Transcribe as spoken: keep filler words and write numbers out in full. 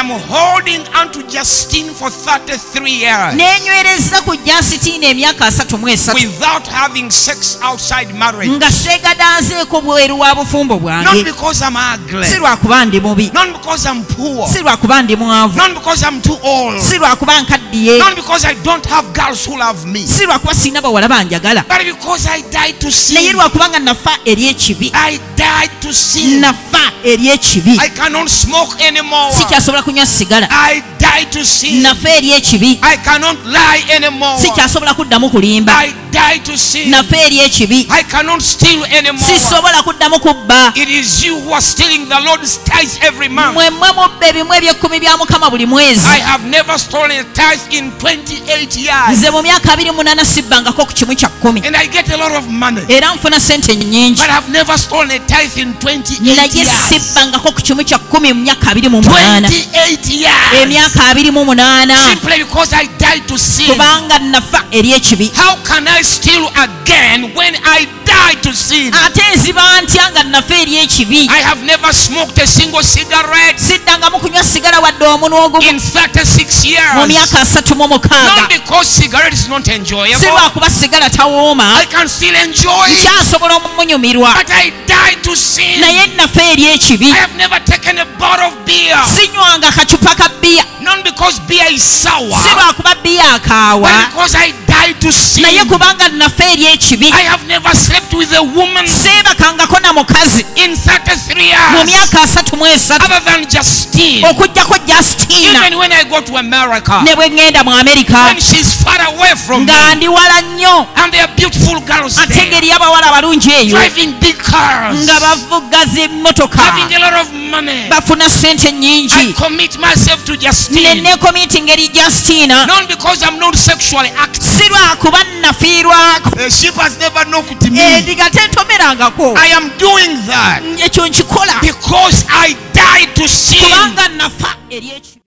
am holding onto Justine for thirty-three years nenywereza ku Justine emyaka asatu mu esatu without having sex outside marriage. nga seegadanzeeko bweru wa bufumbo Not bwange because I'm ugly, si lwakuba ndi mubi not because I'm poor, si lwakuba ndi mwavu not because I'm too old, si lwakuba nkaddiye not because I don't have girls who love me, si lwakuba sirina bawala banjagala but because I died to naye sin. lwakuba nga nafa eri ekibi I died to sin. nafa eri ekibi I cannot smoke anymore. sikyasobola kunywa sigala I died to sin. nafa eri ekibi I cannot lie anymore. sikyasobola kuddamu kulimba I died to sin. nafa eri ekibi I cannot steal anymore. sisobola kuddamu kubba It is you who are stealing the Lord's tithes every month. mwe mmwe mubba ebimu eby'ekkumi bya Mukama buli mwezi. I have never stolen a tithe in twenty-eight years. nze mu myaka abiri munaana sibbangako ku kimu kya kkumi And I get a lot of money. era nfuna sente nyingi But I've never stolen a tithe in twenty-eight naye years. sibbangako ku kimu kya kkumi mu myaka abiri mu munaana twenty-eight years. emyaka abiri mu munaana Simply because I died to sin. kubanga nafa eri ekibi. How can I steal again when I died to sin? ate nziba ntya nga nafa eri ekibi. I have never smoked a single cigarette siddangamu kunywa sigala wadde omunwa ogumu in thirty-six mu years. myaka asatu mu mukaaga. Not because cigarette is not si enjoyable. lwakuba sigala tawooma, I can still enjoy it. nkyasobola omumunyumirwa, But I died to sin. naye nafa eri ekibi. I have never taken a bottle of beer. sinywanga kacupa ka bbiya, Not because beer is sour, si lwakuba bbiya akaawa, but because I died to sin. naye kubanga nafa eri ekibi. I have never slept with a woman seebakangako na mukazi in thirty-three mu years myaka asatu mu esatu other than Justine. okuggyako Justine. Even when I go to America, ne bwe ŋŋenda mu Amerika when she's far away from me, nga ndi wala nnyo, and there are beautiful girls ate there, ngeri y'abawala abalungi eyo driving big cars, nga bavuga z'emmotoka having a lot of money, bafuna sente I nnyingi. commit myself to ne Justine. nekomiti ngeri Justina, Not because I'm not sexually active. si lwakuba nafiirwako, The sheep has never knocked me. endiga tentomerangako. I am doing that ekyo nkikola because I died to sin. kubanga nafa eri ekibi.